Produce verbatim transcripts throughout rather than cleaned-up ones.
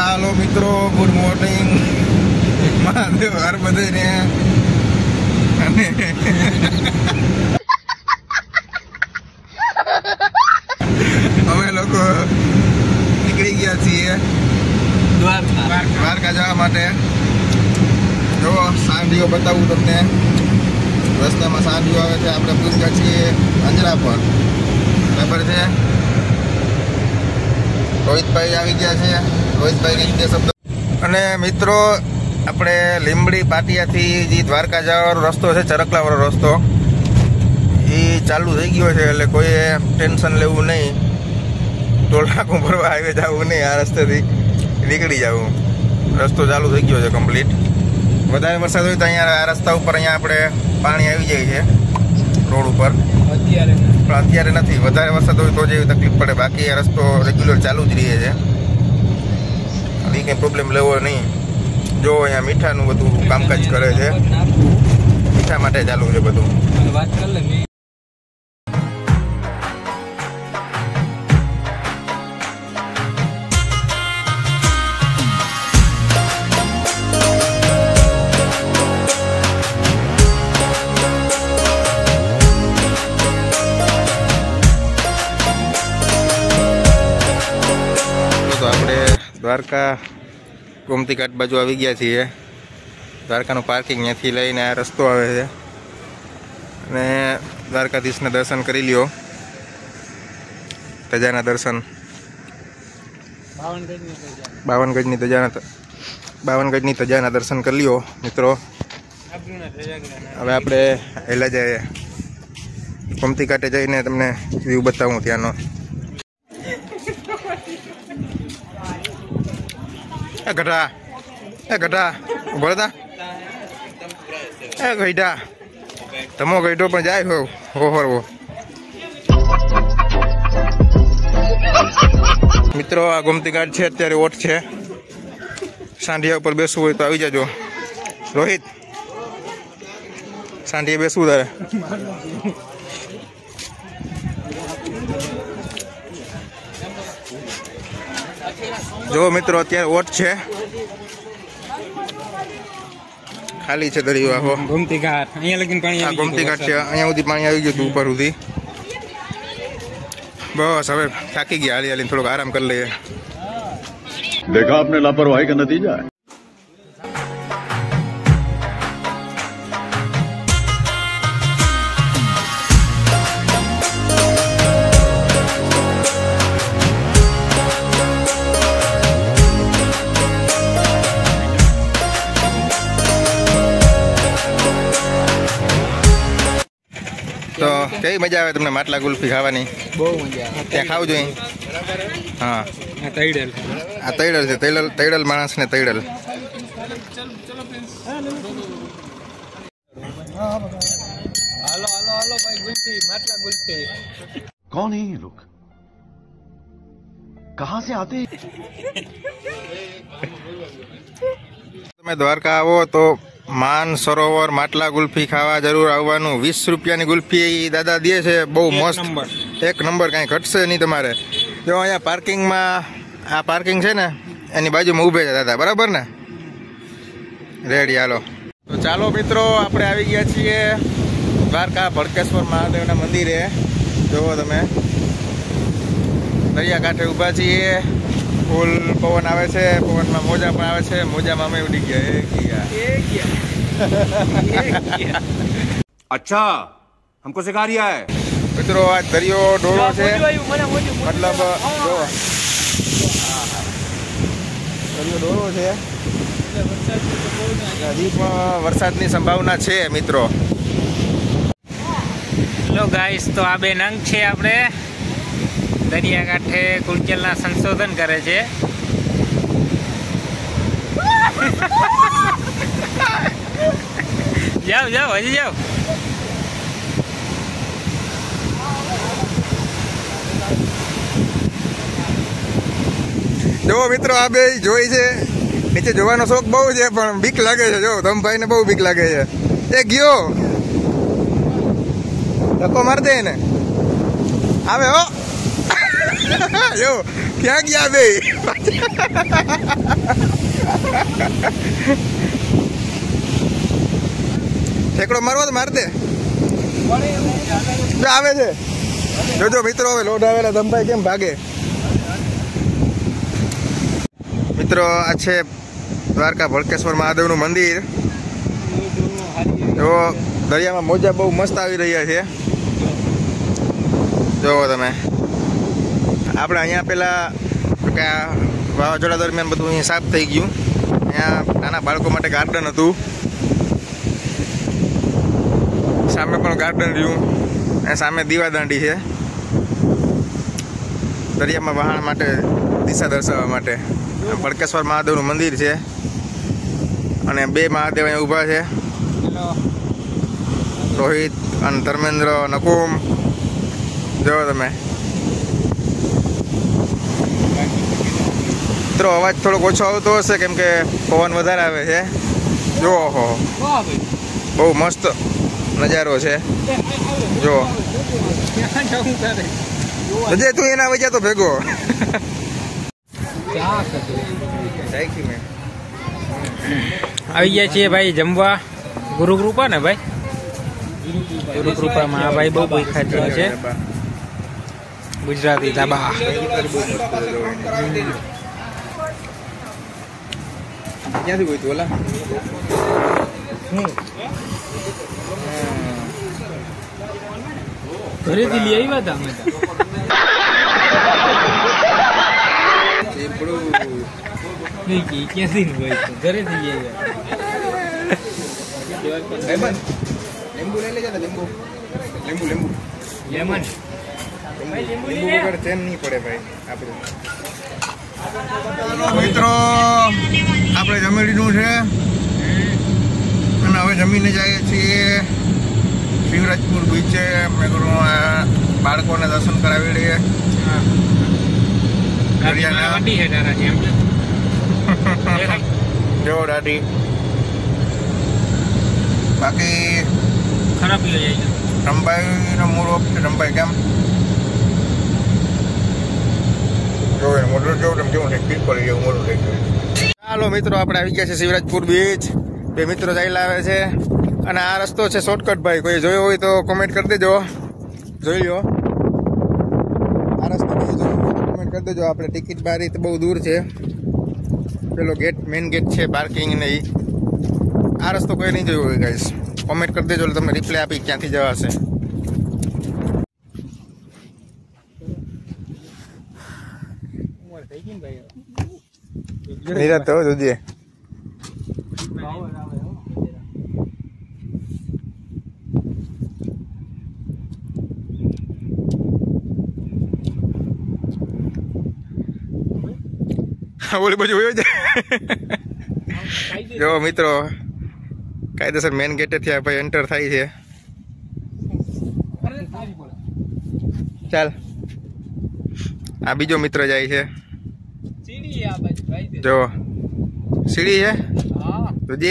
હાલો મિત્રો, good morning. Mahadev હર બધાને. અને અમે લોકો નીકળી ગયા છીએ દ્વારકા દ્વારકા જવા માટે. જો સાંઢીઓ બતાવું તમને. રસ્તામાં સાંઢીઓ આવે છે. આપણે પૂછ્યા છીએ અંજરા પર, બરાબર છે. રોહિતભાઈ આવી ગયા છે. રોહિતભાઈ બે શબ્દ. અને મિત્રો આપણે લીંબડી પાટિયાથી જે દ્વારકા જવાનો રસ્તો છે, ચરકલાવાળો રસ્તો, એ ચાલુ થઈ ગયો છે. એટલે કોઈએ ટેન્શન લેવું નહીં. ટોલનાકું ભરવા હાઈવે જવું નહીં, આ રસ્તેથી નીકળી જવું. રસ્તો ચાલુ થઈ ગયો છે કમ્પ્લીટ. વધારે વરસાદ હોય તો અહીંયા આ રસ્તા ઉપર અહીંયા આપણે પાણી આવી જાય છે રોડ ઉપર. અત્યારે પણ અત્યારે નથી. વધારે વરસાદ હોય તો જ એવી તકલીફ પડે. બાકી આ રસ્તો રેગ્યુલર ચાલુ જ રહે છે. એ કંઈ પ્રોબ્લેમ લેવો નહીં. જો અહીંયા મીઠાનું બધું કામકાજ કરે છે. મીઠા માટે ચાલુ છે બધું. વાત કરી લે. દ્વારકા ગોમતી ઘાટ બાજુ આવી ગયા છીએ. દ્વારકાનું પાર્કિંગ ત્યાંથી લઈને આ રસ્તો આવે છે. અને દ્વારકાધીશના દર્શન કરી લ્યો. ધજાના દર્શન, બાવન ગજની ધજાના બાવન ગજની ધજાના દર્શન કરી લ્યો મિત્રો. હવે આપણે હેલા જઈએ ગોમતી ઘાટે જઈને તમને વ્યૂ બતાવું ત્યાંનો. એ ગઢા એ ગઢા બોલતા એ ગઈઢા તમો ગઈઢો પણ જાય હો હોહરવો. મિત્રો આ ગોમતી ઘાટ છે. અત્યારે ઓઠ છે. સાંઢિયા ઉપર બેસવું હોય તો આવી જાજો. રોહિત, સાંઢિયા બેસવું તારે? જો મિત્રો અત્યારે ઓટ છે, ખાલી છે દરિયો આખો. ગોમતી ઘાટ અહીંયા લગીને પાણી આવી ગયું. ગોમતી ઘાટ છે, અહીંયા સુધી પાણી આવી ગયું હતું ઉપર સુધી. બસ હવે થાકી ગયા. હાલી હાલીને થોડોક આરામ કરી લઈએ. દેખા આપને લાપરવાહી કા નતીજા. તો કેવી મજા આવે તમને માટલા ગુલ્ફી ખાવાની? બહુ મજા આવે. ત્યાં ખાવું જોઈએ. હા, આ તૈડલ આ તૈડલ છે. તૈડલ તૈડલ માણસને તૈડલ. હાલો હાલો હાલો ભાઈ, ગુલ્ફી, માટલા ગુલ્ફી. कौन है ये लोग? कहां से आते? તમે દ્વારકા આવો તો માન સરોવર માટલા ગુલ્ફી ખાવા જરૂર આવવાનું. વીસ રૂપિયાની ગુલ્ફી દાદા દે છે. બહુ મસ્ત, એક નંબર. કાંઈ ઘટશે નહીં તમારે. જો અહીંયા પાર્કિંગમાં, આ પાર્કિંગ છે ને એની બાજુમાં ઊભે છે દાદા, બરાબર ને? રેડી, હાલો. તો ચાલો મિત્રો, આપણે આવી ગયા છીએ દ્વારકા ભડકેશ્વર મહાદેવના મંદિરે. જુઓ તમે, દરિયાકાંઠે ઊભા છીએ. ફૂલ પવન આવે છે. પવનમાં મોજા પણ આવે છે. મોજામાં અમે ઉડી ગયા. એ ગયા એ ગયા अच्छा हमको सिखा रिया है. મિત્રો આ દરિયો ડોળો છે. મતલબ જો દરિયો ડોળો છે. હજી પણ વરસાદની સંભાવના છે મિત્રો. હેલો ગાઈસ, તો આ બે નંગ છે. આપણે દરિયાકાંઠે કુલચલના સંશોધન કરે છે. જાઓ જાઓ, હજી જાઓ. જો મિત્રો આ બે જોઈ છે. નીચે જોવાનો શોખ બહુ છે પણ બીક લાગે છે. જો ધમભાઈ ને બહુ બીક લાગે છે. એ ગયો ધક્કો માર દે ને. આવે હો. જો ક્યાં ગયા બે? ઠેકડો મારવો તો માર દે. આવે છે જોજો મિત્રો, હવે લોડ આવેલા ધમભાઈ કેમ ભાગે. મિત્રો આ છે દ્વારકા ભળકેશ્વર મહાદેવનું મંદિર. જો દરિયામાં મોજા બહુ મસ્ત આવી રહ્યા છે, જોવો તમે. આપણે અહીંયા પેલા કે વાવાઝોડા દરમિયાન બધું અહીંયા સાફ થઈ ગયું. અહીંયા નાના બાળકો માટે ગાર્ડન હતું, સામે પણ ગાર્ડન રહ્યું, અને સામે દીવાદાંડી છે દરિયામાં વહાણ માટે દિશા દર્શાવવા માટે. ભળકેશ્વર મહાદેવનું મંદિર છે અને બે મહાદેવ અહીંયા ઊભા છે, રોહિત અને ધર્મેન્દ્ર નકુમ. જોવો તમે મિત્રો, અવાજ થોડોક ઓછો આવતો હશે કેમ કે પવન વધારે આવે છે. જો હો બહુ મસ્ત નજારો છે. જો અજય તું એના વજ્યા તો ભેગો આવી ગયા છીએ ભાઈ જમવા ગુરુ કૃપા ને ભાઈ. ગુરુ કૃપામાં આ ભાઈ બહુ બહુ ખાતી છે ગુજરાતી ધાબા. ક્યાંથી કોઈ તું ઓલા ઘરેથી લઈ આવ્યા હતા અમે. ક્યાંથી ઘરેથી લઈ આવ્યા. લીંબુ લઈ લેજો ને, લીંબુ લીંબુ લીંબુ લેમન લીંબુ વગર ચેન નહીં પડે ભાઈ આપણું. મિત્રો આપણે જમી લીધું છે અને હવે જમીને જઈએ છીએ શિવરાજપુર બીચે. મેં કીધું બાળકોને દર્શન કરાવી લઈએ. જો દાદી બાકી ખરાબ લઈ જાય. રંભાઈનો મૂળ ઓફ છે. રંભાઈ કેમ જોવે મોટું જોવું તમે કેવું ઠીક પડી ગયું મોટું થઈ ગયું. ચાલો મિત્રો આપણે આવી ગયા છે શિવરાજપુર બીચ. બે મિત્રો ચાલ્યા આવે છે અને આ રસ્તો છે શોર્ટકટ. ભાઈ કોઈ જોયો હોય તો કોમેન્ટ કરી દેજો, જોઈ લો. આ રસ્તો કોઈ જોયો હોય તો કોમેન્ટ કરી દેજો. આપણે ટિકિટ બારી તો બહુ દૂર છે, પેલો ગેટ મેઇન ગેટ છે પાર્કિંગ ને એ. આ રસ્તો કોઈ નહીં જોયો હોય ગાઈસ, કોમેન્ટ કરી દેજો એટલે તમને રિપ્લાય આપી ક્યાંથી જવાશે. નિરાત તો જોજે. ઓલી બાજુ હોય જો મિત્રો, કાયદેસર મેન ગેટે થી ભાઈ એન્ટર થાય છે. ચાલ આ બીજો મિત્ર જાય છે. જો સીડી છે જોજે.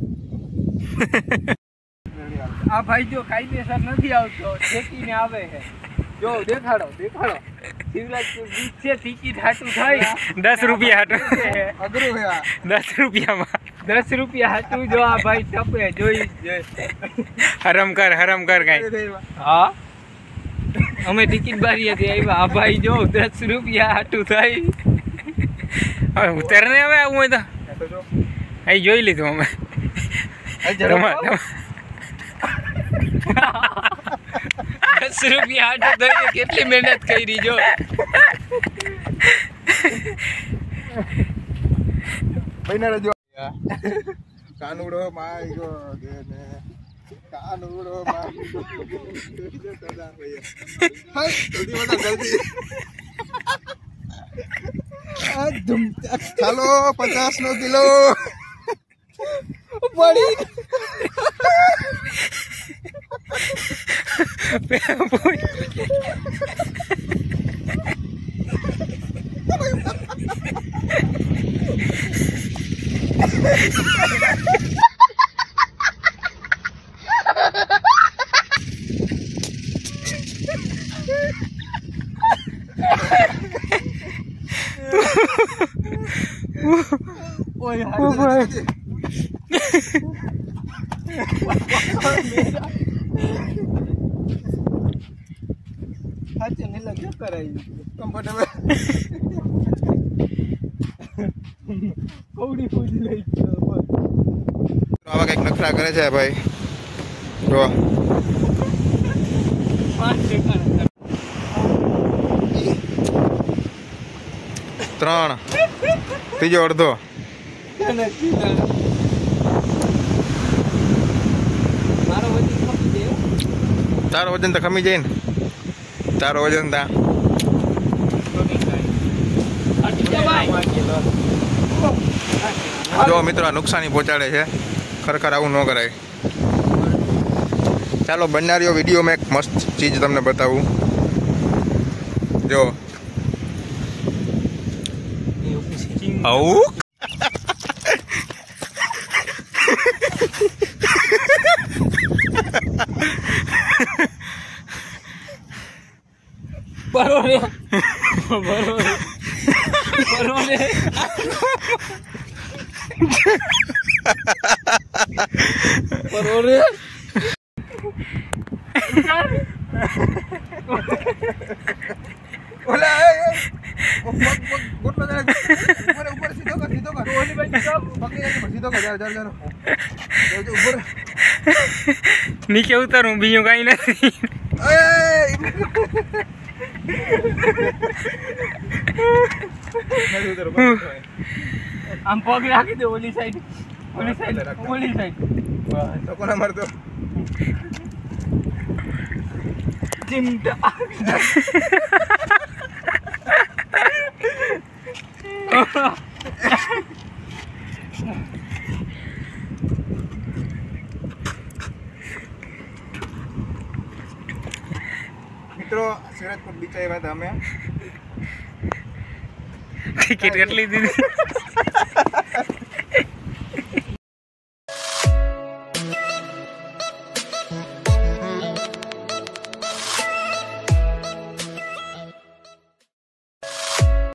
આ ભાઈ જો કાયદેસર નથી આવતો, ઠેકીને આવે છે. જો દેખાડો દેખાડો. શિવરાજપુર બીચ છે, ટિકિટ હાટું થાય દસ રૂપિયા હાટું અઘરું છે. દસ રૂપિયામાં દસ રૂપિયા હાટું જો આ ભાઈ ટપે જોઈ હરમ કર હરમ કર કઈ. હા અમે ટિકિટ બારી હતી આવ્યા. આ ભાઈ જો દસ રૂપિયા હાટું થાય. હવે ઉતર ને હવે આવું હોય તો અહીં જોઈ લીધું અમે. દસ રૂપિયા હાટું થઈને કેટલી મહેનત કરી જો. કાનુડો માય ગો ને કાનુડો માય ચાલો પચાસ નો કિલો પડી. ઓય ઓ ભાઈ હાચે ને લગ્ન કરાવી કમ્ફર્ટેબલ કૌડી ફૂજી લઈ ગયો આવા કઈક નખરા કરે છે ભાઈ જો પાંચ ટકા ત્રણ ત્રીજો અડધો મારો વજન ખપી જાય તારો વજન તો ખમી જાય ને તારો વજન તા જો મિત્રો આ નુકસાની પહોંચાડે છે ખરેખર આવું ન કરાય ચાલો બનાર્યો વિડીયો મેં એક મસ્ત ચીજ તમને બતાવું જો આવું બરોબર બરોબર બરોબર બરોબર ઓલા ગોટલો જરા ઉપર ઉપર સીધો કર સીધો કર ઓલી બાજુ તો પકડી જાય સીધો કર જરા જરા જરા ઉપર નીચે ઉતરું બીજું કઈ નથી આમ પગ રાખી દે ઓલી સાઈડ ઓલી સાઈડ ઓલી સાઈડ તો કોના મારતો ચિમટા મિત્રો સુરતપુર બીચ આવ્યા હતા અમે ટિકિટ કેટલી દીધી